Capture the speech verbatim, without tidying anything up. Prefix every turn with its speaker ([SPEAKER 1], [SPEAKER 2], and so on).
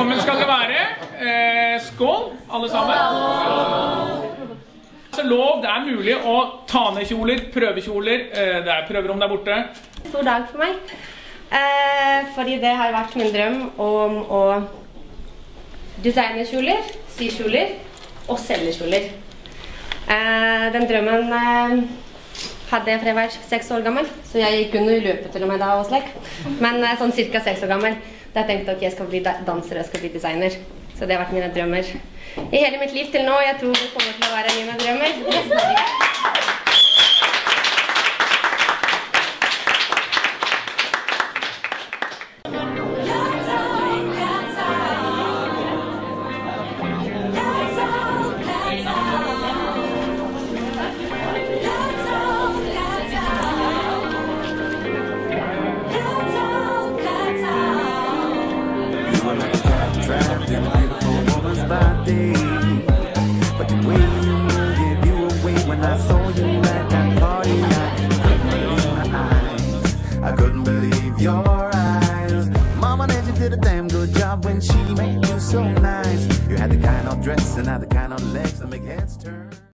[SPEAKER 1] Velkommen skal dere være. Eh, skål, alle sammen. Så lov, det er mulig å ta ned kjoler, prøvekjoler. Eh, det er prøverom der borte.
[SPEAKER 2] Stor dag for meg. Eh, fordi det har vært min drøm om å designe kjoler, sy kjoler og selge kjoler. Eh, den drømmen eh, hadde jeg fra jeg var seks år gammel, så jeg gikk under i løpet til og med da og slik. Men eh, sånn cirka seks år gammel, da tenkte jeg at jeg skal bli danser og jeg skal bli designer. Så det har vært mine drømmer i hele mitt liv til nå. Jeg tror det kommer til å være mine drømmer.
[SPEAKER 3] But the way you move, give you away when I saw you at that party. I couldn't believe my eyes, I couldn't believe your eyes. Mama Nadya did a damn good job when she made you so nice. You had the kind of dress and had the kind of legs that make heads turn.